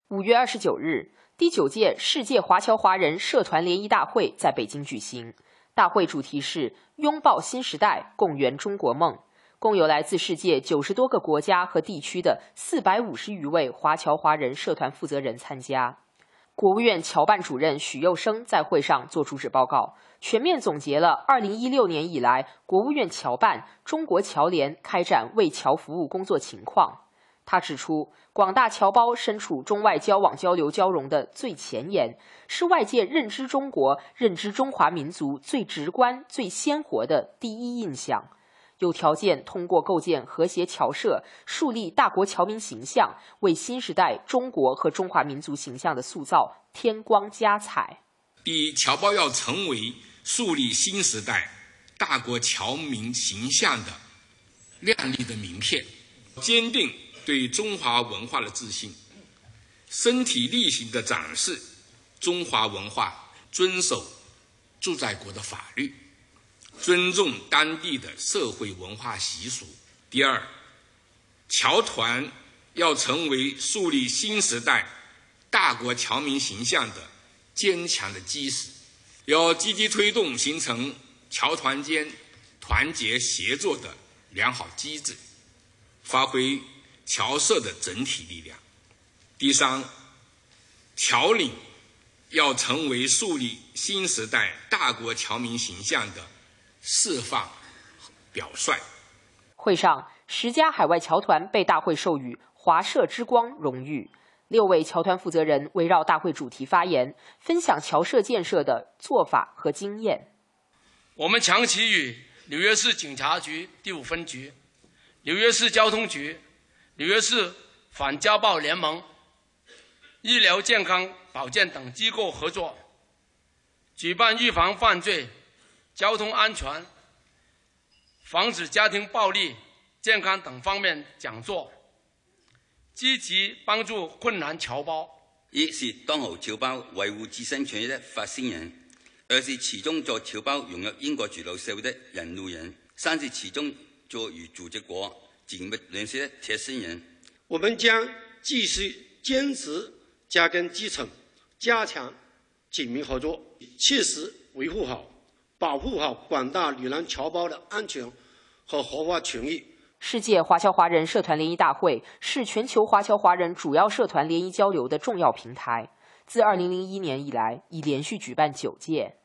5月29日，第9届世界华侨华人社团联谊大会在北京举行。大会主题是拥抱新时代，共圆中国梦。共有来自世界90多个国家和地区的450余位华侨华人社团负责人参加。国务院侨办主任许佑生在会上作主旨报告，全面总结了2016年以来国务院侨办、中国侨联开展为侨服务工作情况。他指出，广大侨胞身处中外交往交流交融的最前沿，是外界认知中国、认知中华民族最直观、最鲜活的第一印象。有条件通过构建和谐侨社，树立大国侨民形象，为新时代中国和中华民族形象的塑造添光加彩。 第一，侨胞要成为树立新时代大国侨民形象的亮丽的名片，坚定对中华文化的自信，身体力行地展示中华文化，遵守驻在国的法律，尊重当地的社会文化习俗。第二，侨团要成为树立新时代大国侨民形象的坚强的基石，要积极推动形成侨团间团结协作的良好机制，发挥侨社的整体力量。第三，侨领要成为树立新时代大国侨民形象的释放表率。 会上，10家海外侨团被大会授予华社之光荣誉，6位侨团负责人围绕大会主题发言，分享侨社建设的做法和经验。 我们长期与纽约市警察局第5分局、纽约市交通局、纽约市反家暴联盟、医疗健康保健等机构合作，举办预防犯罪、交通安全、防止家庭暴力、健康等方面讲座，积极帮助困难侨胞。 一是當好僑胞維護自身權益的發聲人；2是始終做僑胞融入英國主流社會的引路人；3是始終做與組織國緊密聯繫的貼身人。 我們將繼續堅持扎根基層，加強緊密合作，切實維護好、保護好廣大旅蘭僑胞的安全和合法權益。 世界华侨华人社团联谊大会是全球华侨华人主要社团联谊交流的重要平台，自2001年以来已连续举办9届。